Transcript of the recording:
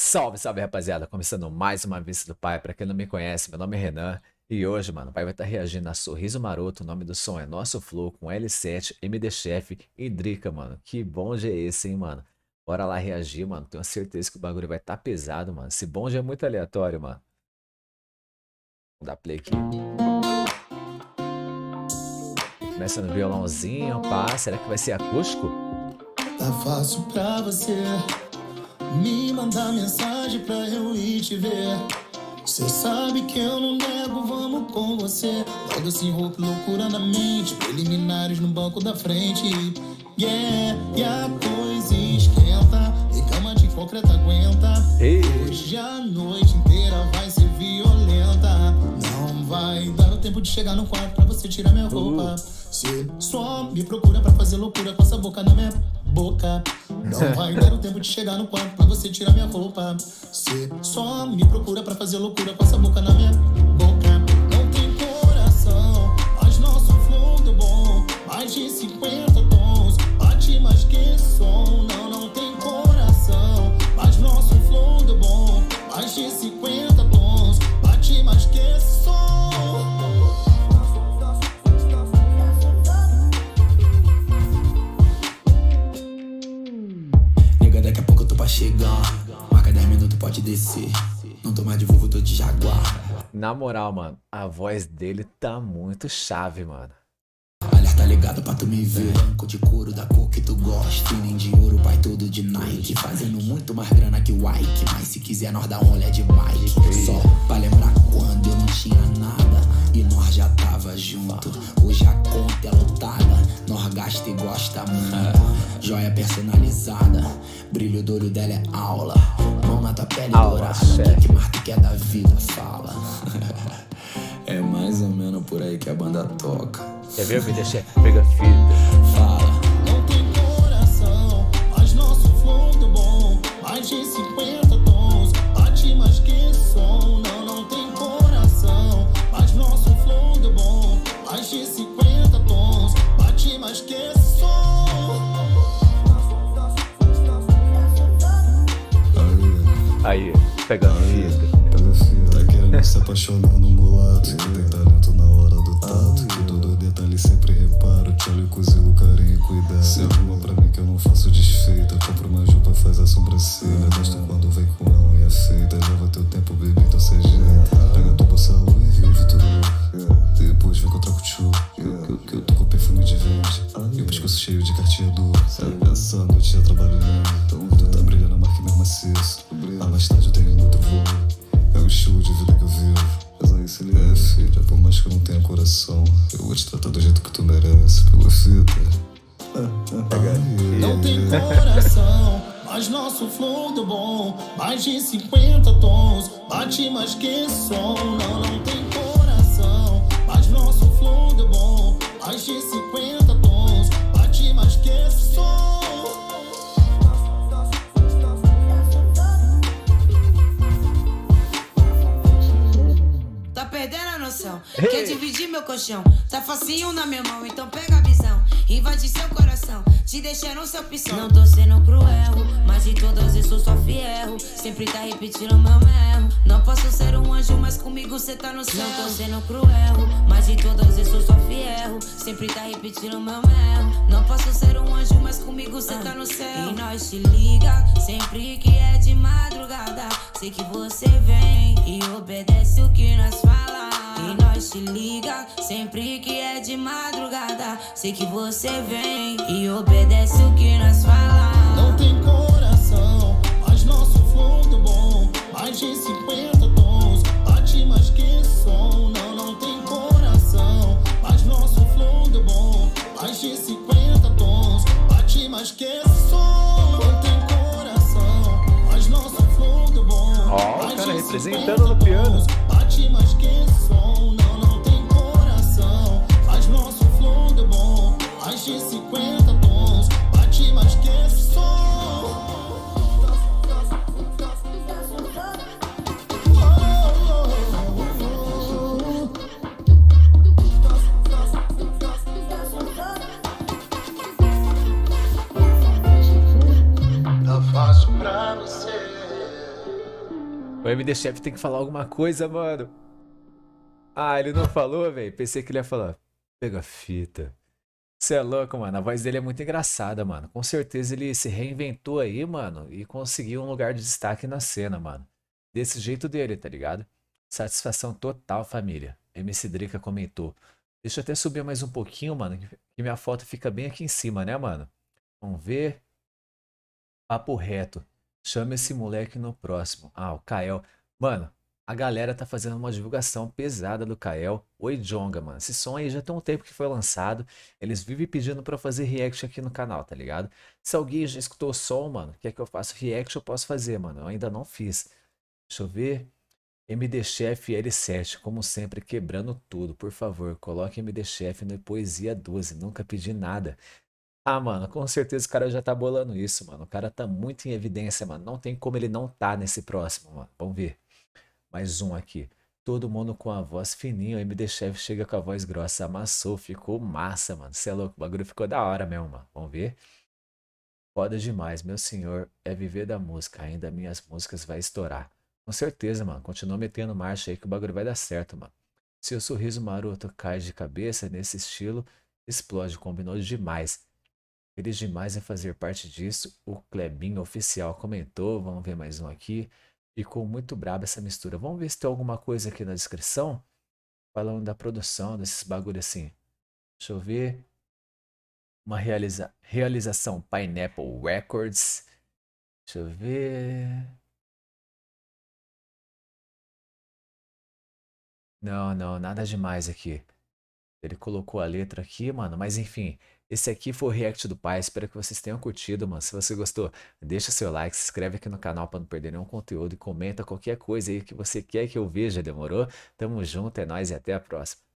Salve, salve, rapaziada. Começando mais uma vez do Pai. Pra quem não me conhece, meu nome é Renan. E hoje, mano, o Pai vai estar reagindo a Sorriso Maroto. O nome do som é Nosso Flow, com L7, MD Chef e Drica, mano. Que bonde é esse, hein, mano? Bora lá reagir, mano. Tenho certeza que o bagulho vai estar pesado, mano. Esse bonde é muito aleatório, mano. Vamos dar play aqui. Começa no violãozinho, pá. Será que vai ser acústico? Tá fácil pra você me mandar mensagem pra eu ir te ver. Cê sabe que eu não nego, vamos com você. Logo assim, roupa, loucura na mente. Preliminares no banco da frente. Yeah, e a coisa esquenta. E cama de concreto aguenta. Hoje a noite inteira vai ser violenta. Não vai dar o tempo de chegar no quarto pra você tirar minha roupa. Cê só me procura pra fazer loucura com essa boca na minha boca. Não vai dar o tempo de chegar no quarto pra você tirar minha roupa. Cê só me procura pra fazer loucura com essa boca na minha boca. Não tem coração, mas nosso flow do bom. Mais de 50 tons, bate mais que som. Não, não tem coração, mas nosso flow do bom. Mais de 50 tons, bate mais que som. Daqui a pouco eu tô pra chegar. Marca 10 minutos, pode descer. Não tô mais de Volvo, tô de Jaguar. Na moral, mano, a voz dele tá muito chave, mano. Alerta ligado pra tu me ver. Banco de couro da cor que tu gosta. E nem de ouro, pai, todo de Nike. Fazendo muito mais grana que o Ike. Mas se quiser, nós dá um rolê de bike. Só pra lembrar quando eu não tinha nada e nós já tava junto. Hoje a conta é lotada, nós gasta e gosta muito. Joia personalizada, brilho do olho dela é aula. Mão na tua pele dourada, que marca que é da vida, fala. É mais ou menos por aí que a banda toca. Quer ver o MD Chef? Pega fita. Fala. Não tem coração, mas nosso flow do bom. Mais de 50 tons, bate mais que som. Não, não tem coração, mas nosso flow do bom. Mais de 50 tons, bate mais que som. Aí, pegando fita. Tá querendo se apaixonar no mulato, que tem talento na hora do tato, que todo detalhe sempre reparo, te olho com zelo, carinho e cuidado. Se arruma pra mim que eu não faço desfeita, compro uma jupa, faz a sobrancelha. Gosto quando vem com a unha feita, leva teu tempo, baby, então cê ajeita. Pega tua bolsa e vive tudo. Depois vem que eu troco o tchu, que eu tô com perfume de verde e o pescoço cheio de carteador. Essa noite já trabalhando, então tu tá brilhando, marca mesmo maciço. Ah, mais tarde eu tenho outro voo. É o estilo de vida que eu vivo. Mas aí se ele é filha, por mais que eu não tenha coração, eu vou te tratar do jeito que tu merece. Pela fita. Não tem coração, mas nosso flow do bom. Mais de 50 tons, bate mais que som. Não, não tem coração, mas nosso flow do bom. Mais de 50 tons, bate mais que som. Tá perdendo a noção, quer dividir meu colchão. Tá facinho na minha mão, então pega a visão. Invade seu coração, te deixando seu opção. Não tô sendo cruel, mas de todas eu sou só fiel. Sempre tá repetindo meu erro. Não posso ser um anjo, mas comigo cê tá no céu. Não tô sendo cruel, mas de todas eu sou só fiel. Sempre tá repetindo meu erro. Não posso ser um anjo, mas comigo cê tá no céu. E nós te liga, sempre que é de madrugada. Sei que você vem e obedece o que nós fala. E nós te liga, sempre que é de madrugada. Sei que você vem e obedece o que nós fala. Não tem coração, mas nosso flow do bom. Mais de 50 tons, bate mais que som. Não, não tem coração, mas nosso flow do bom. Mais de 50 tons, bate mais que som. Não tem coração, mas nosso flow do bom. Ó, o cara representando no piano. Bate mais que som. Não, não tem coração, mas nosso flow do bom. Mais de 50 tons, bate mais que som. Tá fácil pra você O MD Chef tem que falar alguma coisa, mano. Ah, ele não falou, velho. Pensei que ele ia falar. Pega a fita. Você é louco, mano. A voz dele é muito engraçada, mano. Com certeza ele se reinventou aí, mano, e conseguiu um lugar de destaque na cena, mano. Desse jeito dele, tá ligado? Satisfação total, família. MC Drica comentou. Deixa eu até subir mais um pouquinho, mano, que minha foto fica bem aqui em cima, né, mano? Vamos ver. Papo reto. Chama esse moleque no próximo. Ah, o Kael. Mano, a galera tá fazendo uma divulgação pesada do Kael. Oi, Jonga, mano. Esse som aí já tem um tempo que foi lançado. Eles vivem pedindo pra eu fazer react aqui no canal, tá ligado? Se alguém já escutou o som, mano, quer que eu faça react, eu posso fazer, mano. Eu ainda não fiz. Deixa eu ver. MD Chef L7, como sempre, quebrando tudo. Por favor, coloque MD Chef no Poesia 12. Nunca pedi nada. Ah, mano, com certeza o cara já tá bolando isso, mano. O cara tá muito em evidência, mano. Não tem como ele não tá nesse próximo, mano. Vamos ver. Mais um aqui. Todo mundo com a voz fininha. O MD Chef chega com a voz grossa. Amassou, ficou massa, mano. Cê é louco, o bagulho ficou da hora mesmo, mano. Vamos ver. Foda demais, meu senhor. É viver da música. Ainda minhas músicas vai estourar. Com certeza, mano. Continua metendo marcha aí que o bagulho vai dar certo, mano. Se o sorriso maroto cai de cabeça nesse estilo, explode. Combinou demais. Feliz demais em fazer parte disso. O Clebinho Oficial comentou. Vamos ver mais um aqui. Ficou muito braba essa mistura. Vamos ver se tem alguma coisa aqui na descrição. Falando da produção, desses bagulho assim. Deixa eu ver. Uma realização Pineapple Records. Deixa eu ver. Não, não, nada demais aqui. Ele colocou a letra aqui, mano. Mas enfim, esse aqui foi o react do pai. Espero que vocês tenham curtido, mano. Se você gostou, deixa seu like, se inscreve aqui no canal para não perder nenhum conteúdo e comenta qualquer coisa aí que você quer que eu veja, demorou? Tamo junto, é nóis e até a próxima.